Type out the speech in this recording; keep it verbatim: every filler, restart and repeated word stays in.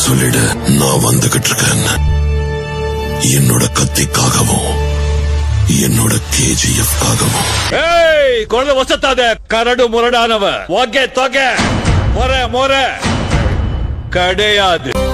சொல்லிடு நான் வந்துகிட்டு இருக்கேன். என்னோட கத்திக்காகவும் என்னோட கேஜிஎஃப் காகவும். ஏய் கொள்ள வசத்தாத கரடு முரடானவ. ஓகே தோகே மொர மொர கிடையாது.